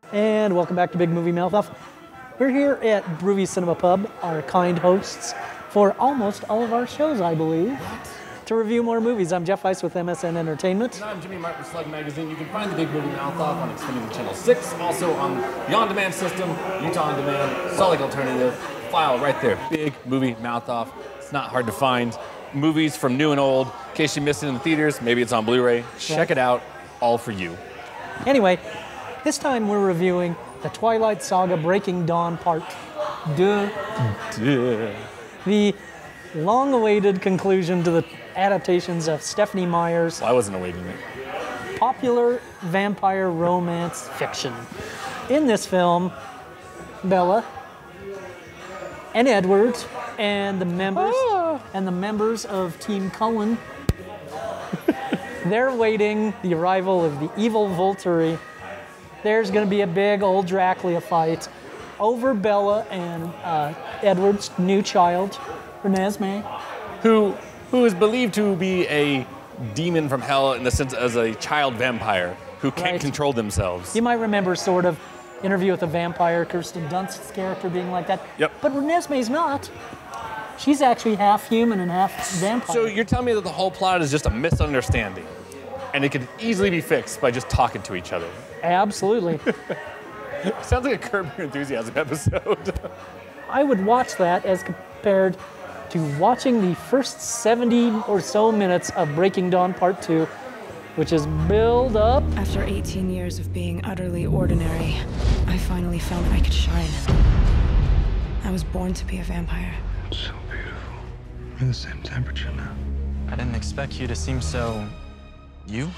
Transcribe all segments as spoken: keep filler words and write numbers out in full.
And welcome back to Big Movie Mouth Off. We're here at Broovy Cinema Pub, our kind hosts for almost all of our shows, I believe. What? To review more movies. I'm Jeff Weiss with M S N Entertainment. And I'm Jimmy Martin with Slug Magazine. You can find the Big Movie Mouth Off on Xfinity Channel six, also on the On Demand system, Utah On Demand, Salt Lake Alternative. File right there, Big Movie Mouth Off. It's not hard to find. Movies from new and old. In case you missed it in the theaters, maybe it's on Blu-ray. Check it out, all for you. Anyway, this time we're reviewing The Twilight Saga Breaking Dawn Part Deux. Duh. The long-awaited conclusion to the adaptations of Stephenie Meyer's Well, I wasn't awaiting it. popular vampire romance fiction. In this film, Bella and Edward and the members Ah. and the members of Team Cullen, they're waiting the arrival of the evil Volturi. There's going to be a big old Dracula fight over Bella and uh, Edward's new child, Renesmee. Who, who is believed to be a demon from hell in the sense as a child vampire who can't Right. control themselves. You might remember sort of Interview with a Vampire, Kirsten Dunst's character being like that. Yep. But Renesmee's not. She's actually half human and half vampire. So you're telling me that the whole plot is just a misunderstanding, and it could easily be fixed by just talking to each other. Absolutely. Sounds like a Curb Your Enthusiasm episode. I would watch that as compared to watching the first seventy or so minutes of Breaking Dawn Part two, which is build up. After eighteen years of being utterly ordinary, I finally found that I could shine. I was born to be a vampire. So beautiful. We're the same temperature now. I didn't expect you to seem so... you?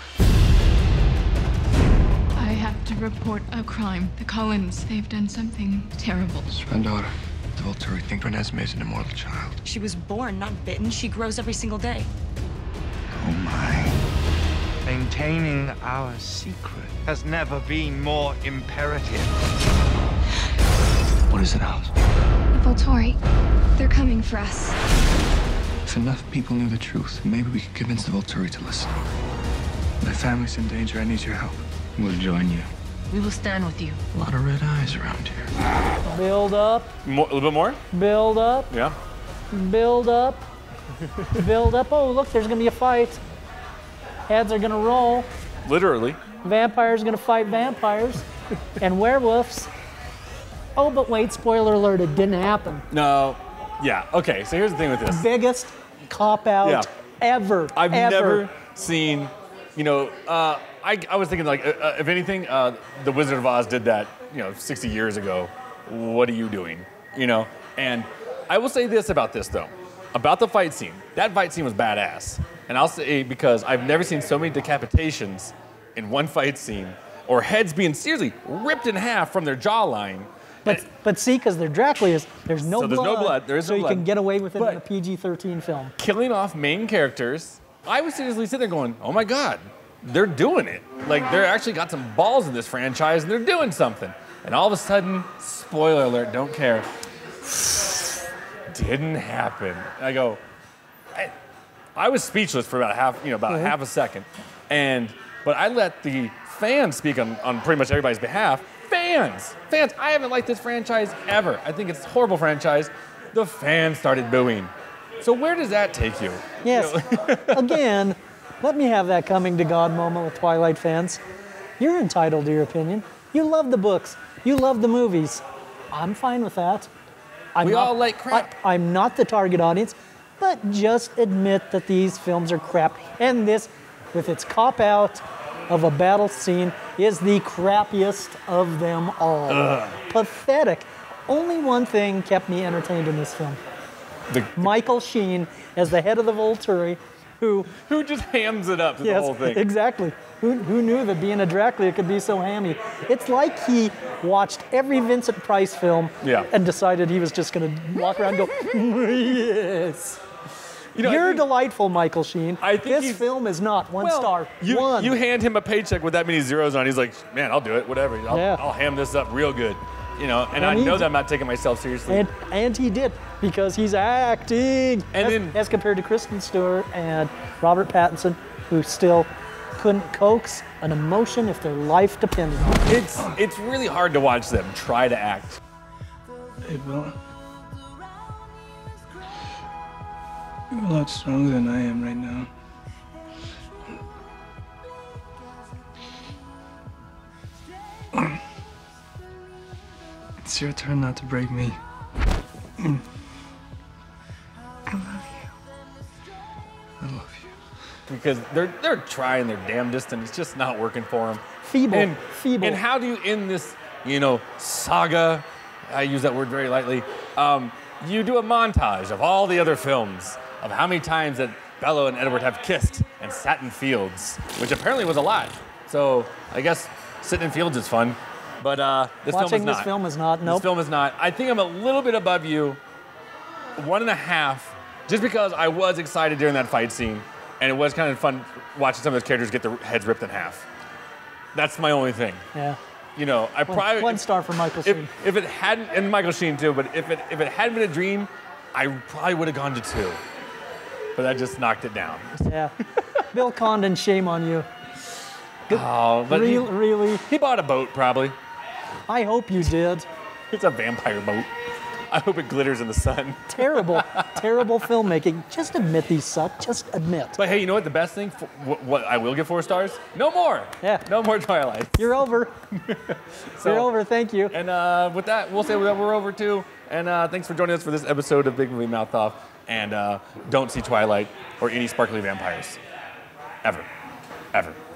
I have to report a crime. The Cullens, they've done something terrible. It's my daughter. The Volturi think Renesmee is an immortal child. She was born, not bitten. She grows every single day. Oh my. Maintaining our secret has never been more imperative. What is it, Alice? Volturi, they're coming for us. If enough people knew the truth, maybe we could convince the Volturi to listen. My family's in danger. I need your help. We'll join you. We will stand with you. A lot of red eyes around here. Build up, More, a little bit more? build up, Yeah. build up, build up. Oh, look, there's going to be a fight. Heads are going to roll. Literally. Vampires going to fight vampires. And werewolves. Oh, but wait, spoiler alert, it didn't happen. No. Yeah. Okay. So here's the thing with this. Biggest cop-out Yeah. ever, I've ever. never seen, you know, uh, I, I was thinking like, uh, uh, if anything, uh, the Wizard of Oz did that, you know, sixty years ago. What are you doing? You know? And I will say this about this though, about the fight scene. That fight scene was badass. And I'll say because I've never seen so many decapitations in one fight scene, or heads being seriously ripped in half from their jawline. But, but see, because they're Draculas, there's no So there's blood. no blood, there is so no you blood. can get away with it But- in a P G thirteen film. Killing off main characters, I was seriously sitting there going, oh my God, they're doing it. Like, they're actually got some balls in this franchise and they're doing something. And all of a sudden, spoiler alert, don't care, didn't happen. I go, I, I was speechless for about half, you know, about Mhm. half a second. And, but I let the fans speak on, on pretty much everybody's behalf. Fans, fans, I haven't liked this franchise ever. I think it's a horrible franchise. The fans started booing. So where does that take you? Yes. Again, let me have that coming to God moment with Twilight fans. You're entitled to your opinion. You love the books. You love the movies. I'm fine with that. I'm We not- all like crap. I, I'm not the target audience, but just admit that these films are crap. And this, with its cop-out of a battle scene, is the crappiest of them all. Ugh. Pathetic. Only one thing kept me entertained in this film. The, Michael Sheen as the head of the Volturi, who, who just hams it up to yes, the whole thing? exactly. Who, who knew that being a Dracula could be so hammy? It's like he watched every Vincent Price film Yeah. and decided he was just going to walk around and go, yes. You know, I You're think- delightful, Michael Sheen. I think this he's- film is not one Well, star. You, one. you hand him a paycheck with that many zeros on, he's like, man, I'll do it, whatever. I'll, Yeah. I'll ham this up real good. You know, and, And I he know d- that I'm not taking myself seriously. and, and he did, because he's acting. And as, then- as compared to Kristen Stewart and Robert Pattinson, who still couldn't coax an emotion if their life depended on it. It's it's really hard to watch them try to act. Hey, Bella. You're a lot stronger than I am right now. It's your turn not to break me. I love you. I love you. Because they're they're trying their damnedest and it's just not working for them. Feeble, And, feeble. and how do you end this, you know, saga? I use that word very lightly. Um, you do a montage of all the other films of how many times that Bella and Edward have kissed and sat in fields, which apparently was a lot. So I guess sitting in fields is fun, but uh, this Watching film is this not. film is not, nope. This film is not. I think I'm a little bit above you, one and a half, just because I was excited during that fight scene, and it was kind of fun watching some of those characters get their heads ripped in half. That's my only thing. Yeah. You know, I One, probably one star for Michael Sheen. if, if it hadn't, and Michael Sheen too, but if it if it hadn't been a dream, I probably would have gone to two. But that just knocked it down. Yeah. Bill Condon, shame on you. Oh, but Real, he, really? he bought a boat probably. I hope you did. It's a vampire boat. I hope it glitters in the sun. Terrible, terrible filmmaking. Just admit these suck. Just admit. But hey, you know what? The best thing, for, what, what I will give four stars. No more. Yeah. No more Twilight. You're over. So- You're over. Thank you. And uh, with that, we'll say that we're over too. And uh, thanks for joining us for this episode of Big Movie Mouth Off. And uh, don't see Twilight or any sparkly vampires. Ever. Ever.